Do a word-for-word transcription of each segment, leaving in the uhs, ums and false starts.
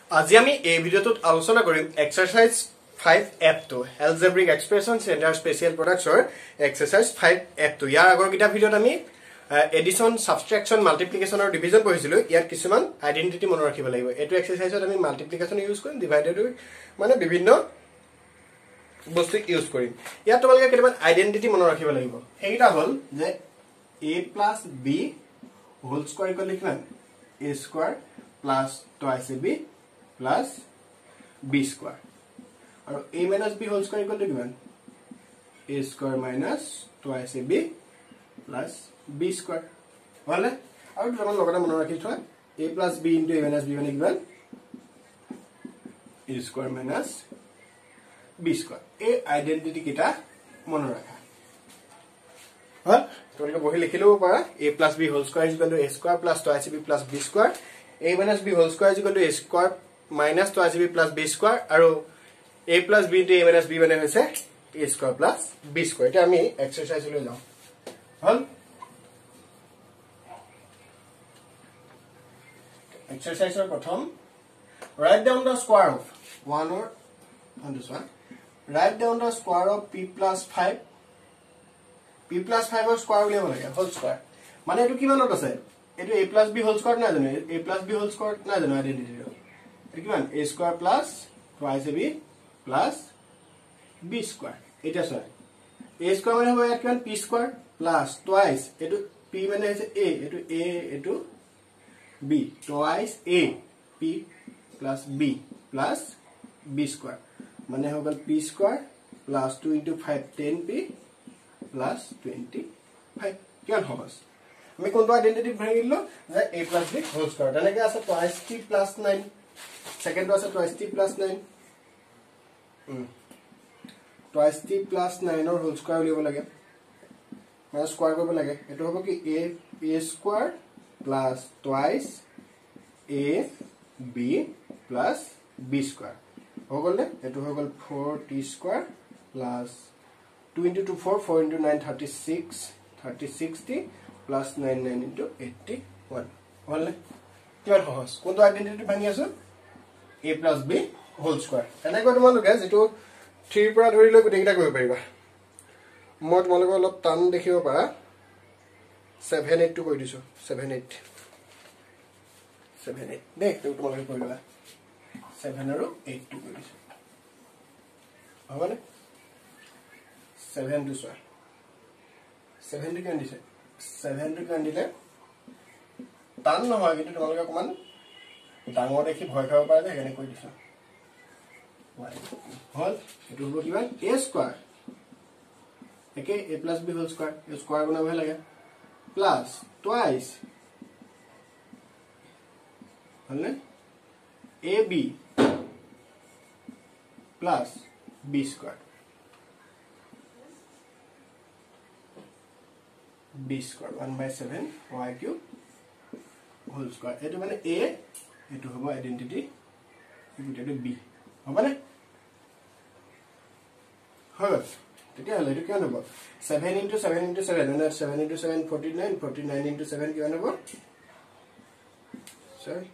আজি আমি এই ভিডিওটোত আলোচনা কৰিম exercise five F two algebraic expressions and their special products or exercise five F two ইয়াৰ আগৰ কিটা ভিডিওত আমি এডিশন সাবট্ৰাকশন মাল্টিপ্লিকেশন আৰু ডিভিজন পঢ়িছিলো ইয়াৰ কিছুমান আইডেন্টিটি মনত ৰাখিব লাগিব এটো এক্সাৰসাইজত আমি মাল্টিপ্লিকেশন ইউজ কৰিম ডিভাইডেড মানে বিভিন্ন বস্তু ইউজ কৰিম ইয়াত তোমালোকে কেইটামান আইডেন্টিটি মনত ৰাখিব লাগিব সেইটা হল যে a plus b whole square equal to a square plus twice ab plus b square और a minus b whole square equal to given a square minus twice ab plus b square वाले और जो हम लोगों ने मनो रखी थोड़ा a plus b into a minus b बने given a square minus b square a identity किटा मनो रखा हाँ तो उनका वही लिख लो ऊपर a plus b whole square is equal to a square plus twice b plus b square a minus b whole square is equal to a square minus twice b plus b square और a plus b into a minus b बने हुए से a square plus b square इटे हमें exercise ले जाओ हल exercise और प्रथम write down the square of one or on this one write down the square of p plus five p plus five और square ले बोलेगा whole square माने इटू किमान होता है इटू a plus b whole square ना जाने a plus b whole square ना जाने आइडेंटिटी इटू किमान a square plus twice ab plus b square এটা সয় a square মানে হবে কিমান p square plus twice এটু p মানে আছে a এটু a এটু b twice a p plus b plus b square মানে হবে p square plus two into five ten p plus twenty-five কিমান হবে আমি কোনটো আইডেন্টিটি ভাঙিলো যে a plus b whole square তেনেকে আছে twice t plus nine second আছে twice t plus nine twice t plus nine और whole square लियो लगे माने स्क्वायर करबो लगे एतो होबो कि a a square plus twice a b plus b square हो गले एतो हो गल four t square plus two into two four four into nine thirty-six thirty-six t plus nine nine into eighty-one होले क्लियर होस कोनটো आइडेंटिटी ভাঙি আছে a plus b whole square এনে কত মান লগে যেটো three পৰা ধৰি লৈ গুটেকিটা কৰিব পাৰিবা মই তোমালোক অলপ টান দেখিব পাৰা seven eight টো কৈ দিছো seven eight seven eight দেখ তো তোমালোকে কৰিবা seven আৰু eight টো কৈ দিছো হবনে seven টো সৰ seven টো কেন দিছে seven টো কেন দিলে টান নহয় কিন্তু তোমালোকে অকমান ডাঙৰ দেখি ভয় খাব পাৰে এনে কৈ দিছো হল এটো হবো কিমান a square একে a plus b whole square a square বনাব লাগে plus twice হলনে ab plus b square b square one by seven y cube whole square এটো মানে a এটো হবো আইডেন্টিটি এটো b হবনে হয় তেতিয়া হলে এটো কেন হবো seven into seven into seven মানে seven into seven forty-nine forty-nine into seven কিমান হবো sorry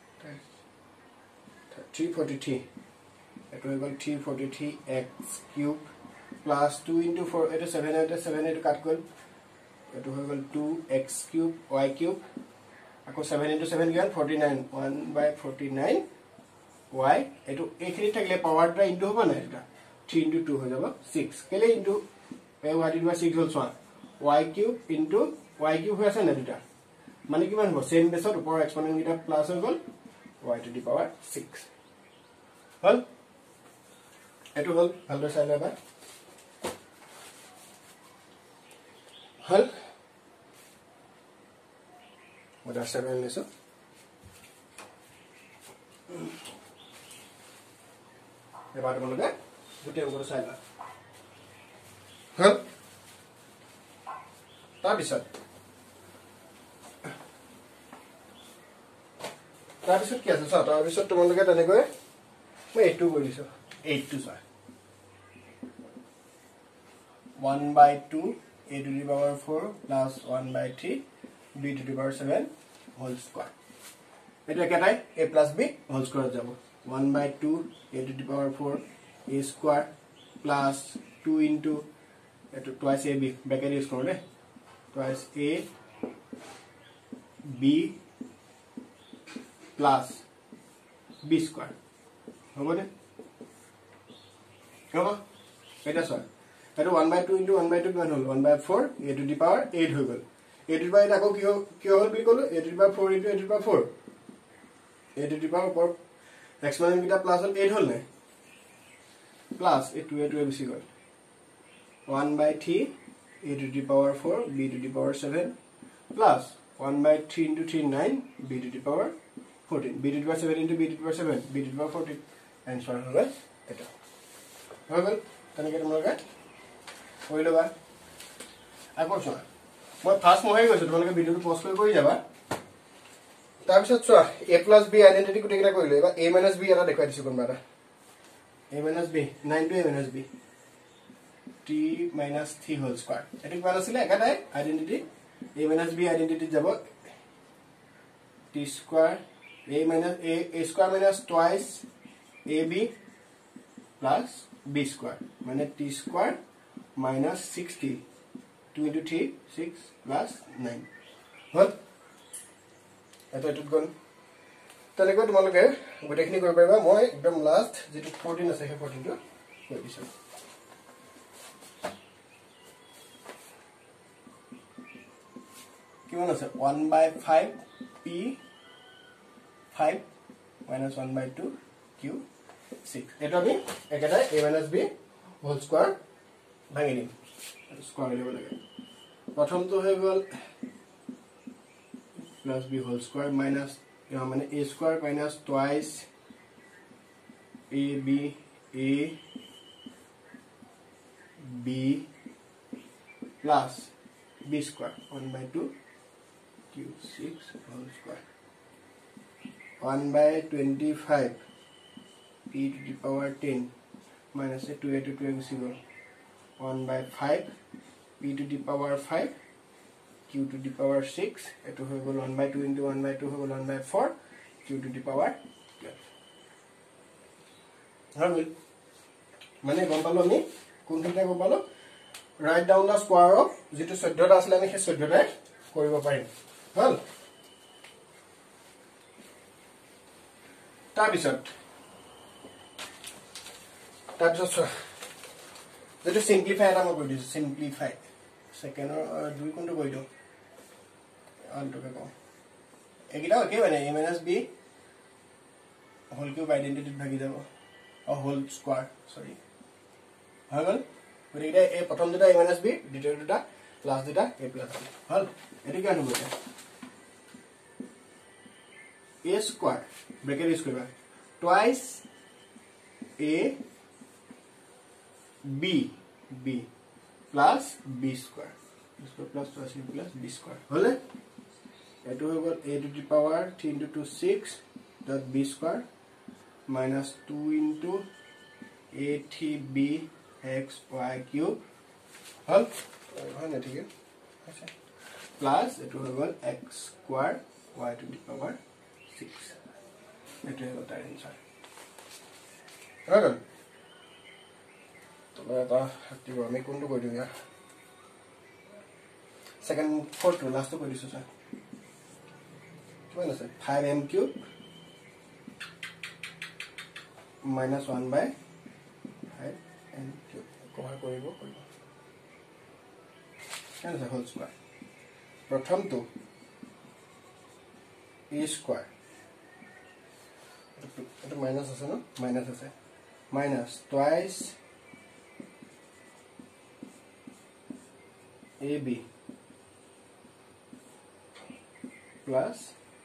three forty-three এটো হল three forty-three x cube plus two into four এটো seven এটো seven এটো কাট গল এটো হৈ গল two x cube y cube আকৌ seven into seven কিমান forty-nine one by forty-nine y এটো এখিনি থাকলে পাওয়ারটা ইনটু হবে না এটা three into two হৈ যাব six কেলে into a divided by six হল y cube into y cube হৈ আছে না দুটা মানে কিমান হ'ব সেম বেসত উপৰ এক্সপোনেন্ট গিটা প্লাস হৈ গল y to the power six হল এটো হল ভালদৰে চাই লবা হল ওটা seven লেছো এবাৰ তোমালোকে গোটেই ওপৰ চাই লোৱা হল তাৰ পিছত তাৰ পিছত কি আছে চাও তাৰ পিছত তোমালোকে তেনেকৈ মই eight কৰি দিছো eight to চাই one by two a to the power four plus one by three b to the power seven whole square এইটো একেটাই a plus b whole square যাব one by two a to the power four a square plus two into এটো twice ab bracket use করো দে twice a b plus b square হবে না হ'ব এটা সর এটা one by two into one by two কিমান হল one by four a to the power eight হৈ গল a to the power আকৌ কি কি হল বি কলো a to the power four into a to the power four a to the power four exponent কিটা plus হল eight হল না plus a two a two বেশি গল one by three a to the power four b to the power seven plus one by three into three nine b to the power fourteen b to the power seven into b to the power seven b to the power fourteen answer হবে এটা হবে তনেকে তোমালোকে কই লবা আকৌ চোৱা মই first মহাই গৈছো তোমালোকে ভিডিওটো পজ কৰি কৰি যাবা তাৰ পিছত চোৱা a plus b আইডেন্টিটি কোটে কিটা কৰিলো এবা a minus b এটা দেখাই দিছো কোনবাটা a minus b nine to a minus b t minus three whole square এটো কিমান আছিল একাটাই identity a minus b identity যাব t square a minus a a square minus twice ab plus b square মানে t square minus sixty two into three six plus nine হল এটো এটো গন তালে কো তোমালোকে গোটেখিনি কৰিব পাৰিবা মই একদম লাস্ট যেটো fourteen আছে হে fourteen টো কৈ দিছো কিমান আছে one by five p five minus one by two q six এটা আমি একেটাই a minus b whole square ভাঙি দিম স্কয়ার লিব লাগে প্রথমটো হৈ গল plus b whole square minus ইয়া মানে a square minus twice ab a b plus b square one by two q six whole square one by twenty-five p to the power ten minus a two a to two a equal one by five p to the power five q to the power six eto hoy gol one by two into one by two hoy gol one by four q to the power twelve হাবল মানে গম পালো আমি কোনটা গম পালো right down the square of যেটো চৈধ্য টা আছিল আমি সেই চৈধ্য টাই কৰিব পাৰিম হল তাৰ পিছত তাৰ পিছত যেটো সিম্পলিফাই এটা মই কৈ দিছো সিম্পলিফাই সেকেন্ডৰ দুই কোনটো কৈ দিও আনটোকে কম একিটা কি মানে a minus b whole cube identity ভাগি যাব অ হোল স্কয়ার সরি হৈ গল গতিকে এই প্ৰথম দুটা a minus b দ্বিতীয় দুটা প্লাস দুটা a plus b হল এটি কি আনব এটা a স্কয়ার ব্র্যাকেট ইউজ কৰিবা twice a b b plus b square square plus twice a plus b square হলে এটো হৈ গল a to the power three into two six dot b square minus two into a three b x y cube হল হয় না ঠিক আছে plus এটো হৈ গল x square y to the power six এটো হৈ গল তার আনসার হয় তোমরা এটা একটিভ আমি কোনটো কই দিও সেকেন্ড ফোর্থ লাস্ট কই দিছো স্যার কিমান আছে five m cube minus one by five m cube cover কৰিব কৰিব কেন আছে হোল স্কয়ার প্ৰথমটো a স্কয়ার এটা মাইনাস আছে না মাইনাস আছে minus twice ab plus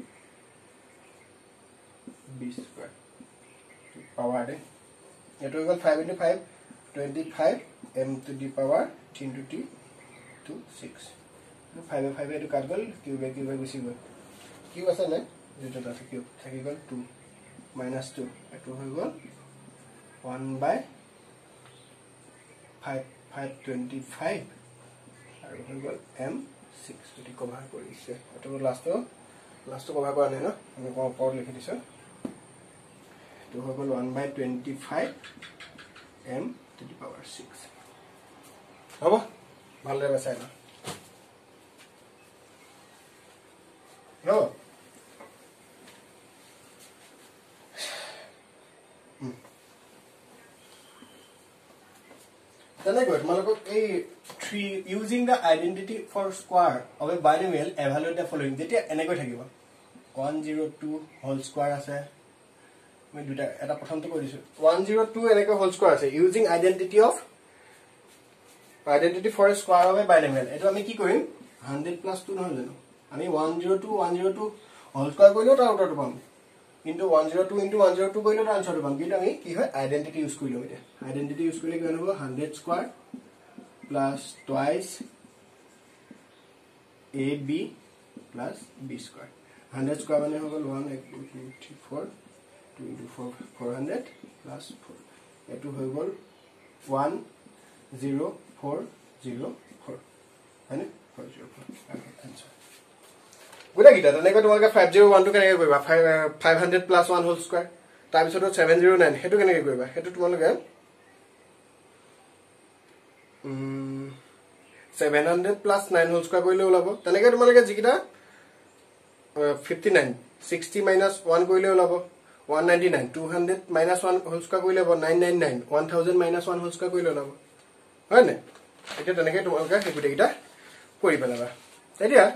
b square power de eto equal five into five twenty-five m to the power three into t to six five by five eto kat gol cube by cube gusi gol cube ase na jeto ta cube thaki gol two minus two eto hoy gol one by five five twenty-five আৰু হৈ গল m six যদি cover কৰিছে এটো last লাষ্টটো cover কৰা নাই ন আমি কোন ওপৰত লিখি দিছো তো হৈ গ'ল one by twenty-five m to the power six হ'ব ভালদৰে বাছাই না হ'ব Then I got Malako a three using the identity for square of a binomial evaluate the following. That and I got one zero two whole square as a we do that at a person to go one zero two and a whole square say using identity of identity for a square of a binomial. It will make you going hundred plus two no. I mean one zero two one zero two whole square going out out of one. Into one zero two into one zero two going to answer one. Get me identity use kilometer. Identity use kilometer one hundred square plus twice A B plus B square. Hundred square one over one two three four two into four four hundred plus four. A two over one zero four zero four. And four zero four. Answer. Good idea. Then I got to five zero one to can I go five five hundred plus one whole square times sort of seven zero nine. Head to can I go back? Head to one again. Um, seven hundred plus nine whole square. Go level. Then I got to Malaga Zikita fifty nine sixty minus one go level one ninety nine two hundred minus one whole square go level nine nine nine one thousand minus one whole square go level. Right? I get then I get to Malaga. He could take that. Puri Banava. Idea.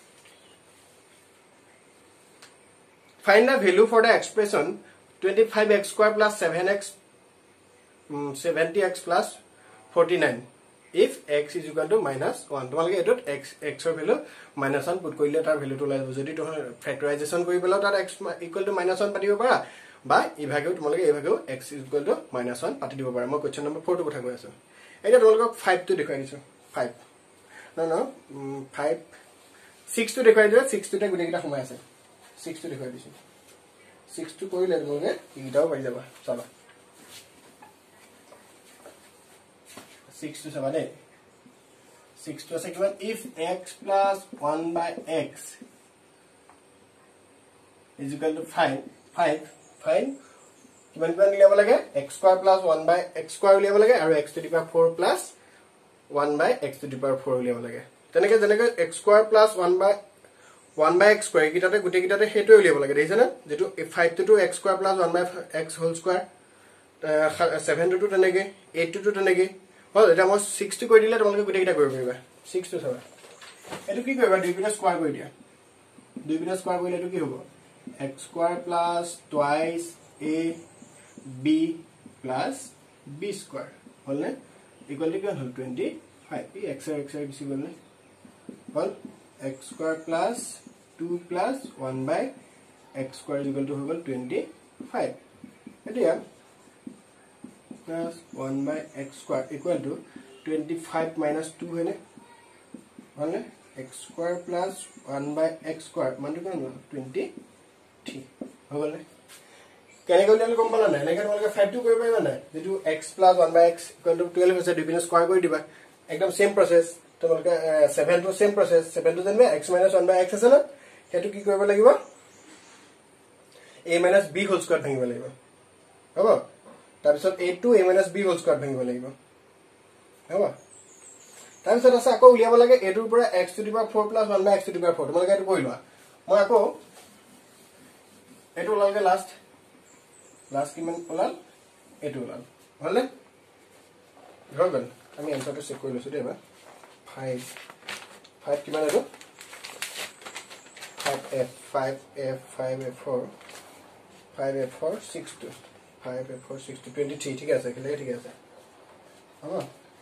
Find the value for the expression twenty-five x square plus seven x um, seventy x plus forty-nine if x is equal to minus one. তোমালোকে এটোত x x ৰ value minus one put কৰিলে তাৰ value টো ওলাই যাব যদি তুমি factorization কৰি পেলাও তাৰ x equal to minus one পাতিব পাৰা বা ইভাগেও তোমালোকে ইভাগেও x is equal to minus one পাতি দিব পাৰা মই question number four টো কথা কৈ আছো এতিয়া তোমালোকক five টো দেখাই দিছো five no no five six টো দেখাই দিছো six টোতে গুটেকিটা সোমাই আছে six to দেখাই দিছো six to কৰিলে তোমালোকে ইটাও পাই যাবা চলা six to seven eight six to seven if x plus one by x is equal to five five five কিমান কিমান লিয়াব লাগে x square plus one by x square লিয়াব লাগে আৰু x to the power four plus one by x to the power four লিয়াব লাগে তেনেকে যেনেকে x square plus one by one by x square কিটাতে গুটে কিটাতে হেটো উলিয়াব লাগে দেখিছে না যেটো five to x square plus one by x whole square seven to তেনেকে eight to তেনেকে হল এটা মই six to কৰি দিলে তোমালোকে গুটে কিটা কৰিব পাৰিবা six to seven এটো কি কৰিবা দুই পিনে স্কয়াৰ কৰি দিয়া দুই পিনে স্কয়াৰ কৰিলে এটো কি হ'ব x square plus twice a b plus b square হল নে ইকুয়াল টু কি হল twenty-five এই x আর x আর বেশি গল নে হল x square plus two plus one by x square is equal to twenty-five. Etia plus one by x square equal to twenty-five minus two है ने वाले x square plus one by x square मानते क्या ना twenty-three हो गए क्या निकल जाने कौन बना नहीं लेकिन वाले का five two कोई भी बना है जो x plus one by x equal to twelve है से डिवाइड स्क्वायर कोई डिवाइड एकदम सेम प्रोसेस तो बोलके seven to same process seven to then x minus one by x আছে না হেতু কি কৰিব লাগিব a minus b whole square ভাঙিব লাগিব হ'ব তাৰ পিছত a to a minus b whole square ভাঙিব লাগিব হ'ব তাৰ পিছত আছে আকৌ উলিয়াব লাগে a ৰ পৰা x to the power four plus one by x to the power four তোমালোকে এটো কৰিলোৱা মই আকৌ এটো লাগে লাষ্ট লাষ্ট কিমান ওলাল এটো ওলাল হলে গগন আমি এনসারটো চেক কৰি লৈছো দেবা five five কিমান আছে five f five f five f four five f four six two five f four six two twenty-three ঠিক আছে কেলে ঠিক আছে হ'ব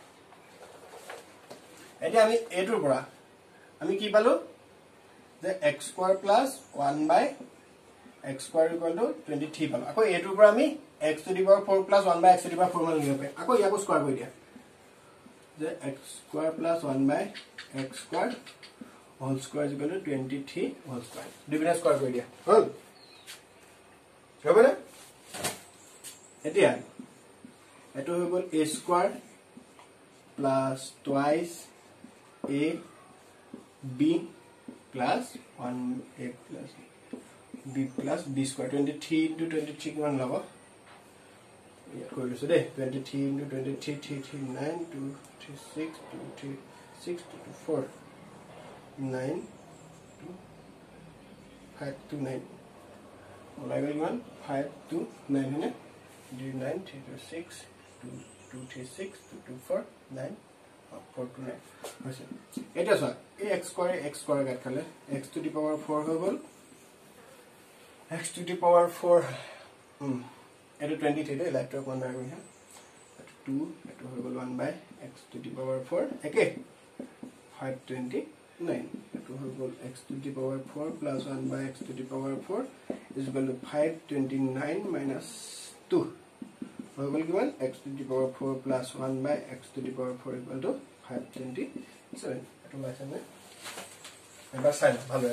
এতিয়া আমি এটোৰ পৰা আমি কি পালো যে x square plus one by x square equal to twenty-three পালো আকৌ এটোৰ পৰা আমি x to the power four plus one by x to the power four মান লিখিব পাই আকৌ ইয়াকো স্কয়াৰ কৰি দিয়া the x square plus one by x square whole square is equal to twenty-three whole square dividend square কৰি দিয়া হল হবে না এতিয়া এটো হৈ গল a square plus twice a b plus one a plus b plus b square. twenty-three into twenty-three কিমান লব ইয়াত কৰি লৈছো দে twenty-three into twenty-three three three nine two three six two three six two four nine two five two nine ওলাই গল কিমান five two nine হয়নে three nine three two six two two three six two two four nine four two nine হৈছে এটা সব এই x square x square কাট খালে x to the power four হৈ গল x to the power four হুম এটা twenty-three দে লাইটৰ কোন বাই গৈ two এটা হৈ গল one by x to the power four একে five twenty-nine এটা হৈ গল x to the power four plus one by x to the power four is equal to five twenty-nine minus two হৈ গল কিমান x to the power four plus one by x to the power four equal to five twenty-seven এটা লাইছে না এবাৰ চাই ভালো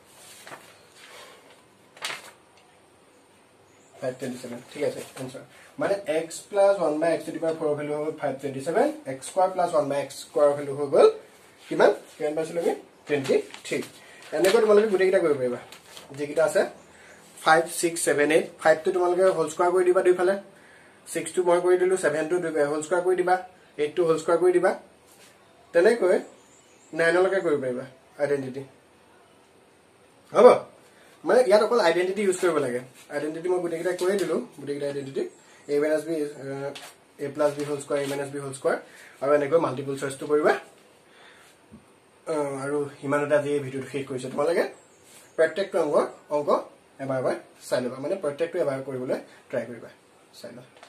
five twenty-seven ঠিক আছে आंसर মানে x plus one by x to the power four value হ'ল five twenty-seven x square plus one by x square value হৈ গল কিমান কিমান পাইছিল আমি twenty-three এনেকৈ তোমালোকে গুটেকিটা কৰিব পাৰিবা যেকিটা আছে five six seven eight five টো তোমালোকে হোল স্কয়ার কৰি দিবা দুইফালে six টো মই কৰি দিলো seven টো হোল স্কয়ার কৰি দিবা eight টো হোল স্কয়ার কৰি দিবা তেনেকৈ nine লকে কৰিব পাৰিবা আইডেন্টিটি হ'ব মানে ইয়াত অকল আইডেন্টিটি ইউজ কৰিব লাগে আইডেন্টিটি মই গুটেকিটা কৰি দিলো গুটেকিটা identity a minus b a plus b whole square a minus b whole square আৰু এনেকৈ মাল্টিপল চইচ টো কৰিবা আৰু হিমানটা দিয়ে ভিডিওটো শেষ কৰিছে তোমালোকে প্ৰত্যেকটো অংক অংক এবাৰ এবাৰ চাই লবা মানে প্ৰত্যেকটো এবাৰ কৰিবলৈ ট্ৰাই কৰিবা চাই লবা